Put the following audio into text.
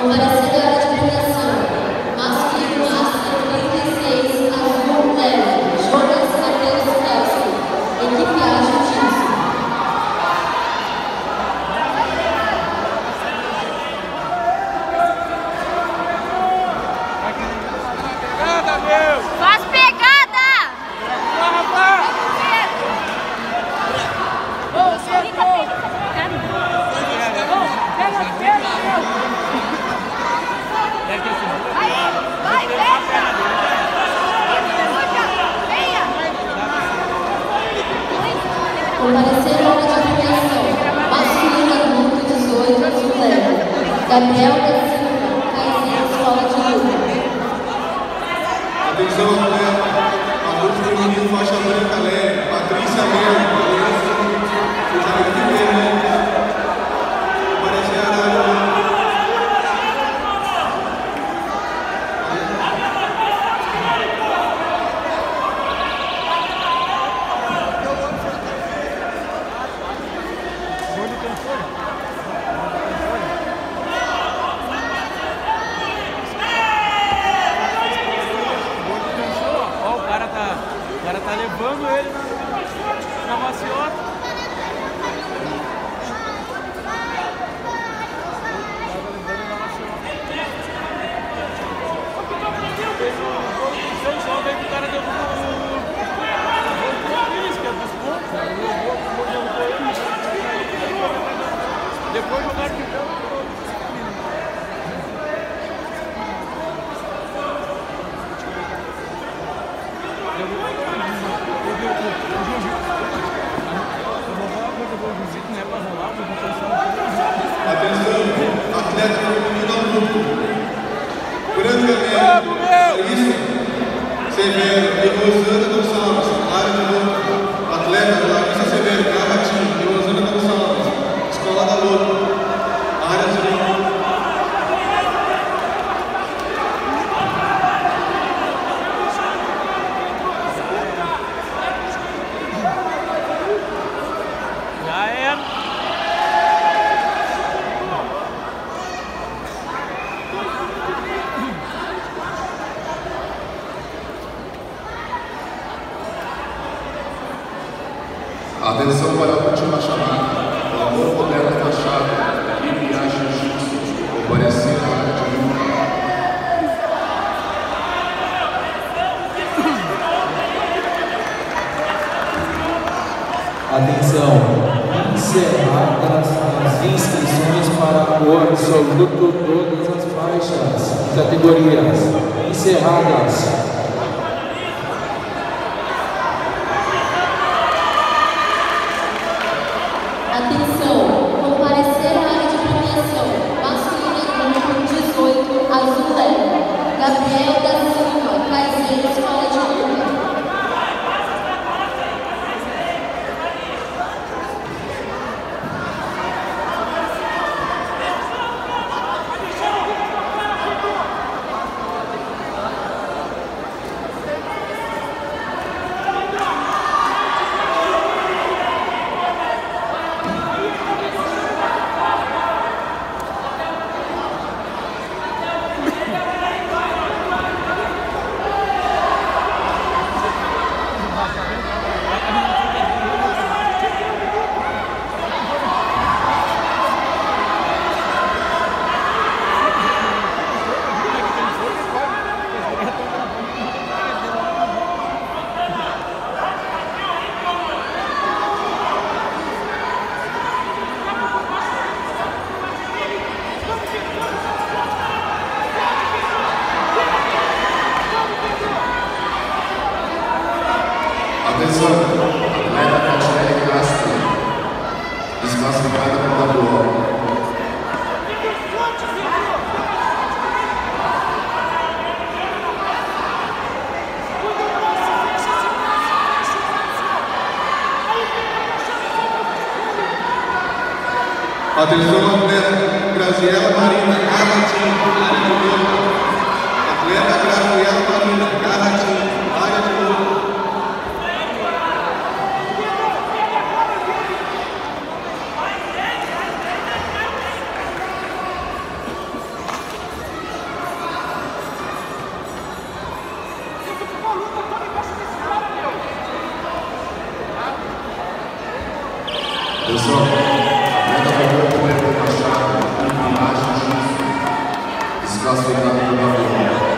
Comparecendo à área de premiação, masculino Master 36, azul leve, Jonas Matheus Kelsey, equipe A Jiu-Jitsu. Faz pegada! Vai, Comparecendo à área de premiação, masculino adulto 18, azul leve, Gabriel da Silva, Caizinho, Escola de Luta. Atenção, atleta, adulto feminino, faixa branca leve, Patrícia Lema, vocês já viram que ver, né? Comparecer à área. O cara tá levando ele na maciota. O cara deu depois jogaram de Atenção, atleta feminino adulto. Branca isso. Severo e Rosana Gonçalves, área de luta. Atleta Larissa Severo, Garratinho e Rosana Gonçalves, Escola da Luta. Área de luta. já é. Atenção para a última chamada. O amor moderno fachada. Equipe A Jiu-Jitsu. Comparecer à área de luta. Atenção, encerradas as inscrições para o absoluto todas as faixas, categorias encerradas. Atenção, comparecer à área de premiação, masculino adulto 18, azul leve, Gabriel da Silva, Caizinho, Escola de Luta. Atenção, atleta Tatiele Castro, desclassificada por WO. Atenção, atleta Graziela Marina, Garratinho, área de luta. Atleta Graziela Marina, Garratinho, área de luta. Pessoal, ainda pegou o primeiro Machado, em imagem, desclassificado do Gabriel.